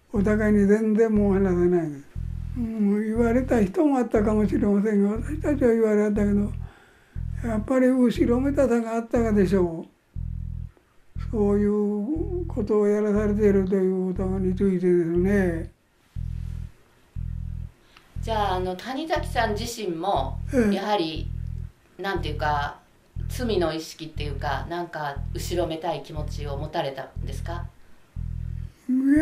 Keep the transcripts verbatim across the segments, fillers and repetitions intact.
お互いに全然もう話せないです。うん、言われた人もあったかもしれませんが、私たちは言われたけど、やっぱり後ろめたさがあったがでしょう。そういうことをやらされているということについてですね。 じゃあ、あの谷崎さん自身もやはりなんていうか罪の意識っていうか、なんか後ろめたい気持ちを持たれたんですか？ いや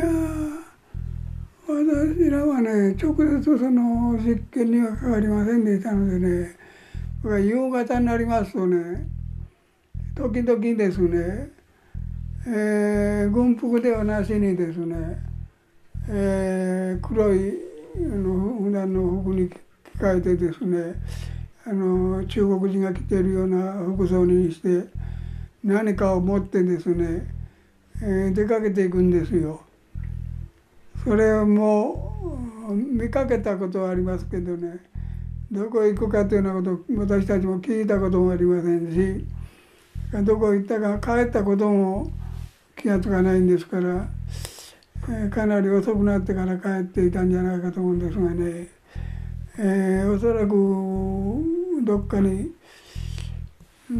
私らはね、直接その実験にはかかりませんでしたのでね、夕方になりますとね、時々ですね、えー、軍服ではなしにですね、えー、黒いあの普段の服に着替えてですね、あの中国人が着ているような服装にして何かを持ってですね、えー、出かけていくんですよ。それをもう見かけたことはありますけどね、どこへ行くかというようなことを私たちも聞いたこともありませんし、どこへ行ったか帰ったことも気がつかないんですから、えー、かなり遅くなってから帰っていたんじゃないかと思うんですがね、えー、おそらくどっかに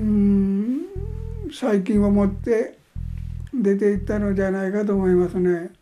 うん細菌を持って出ていったのじゃないかと思いますね。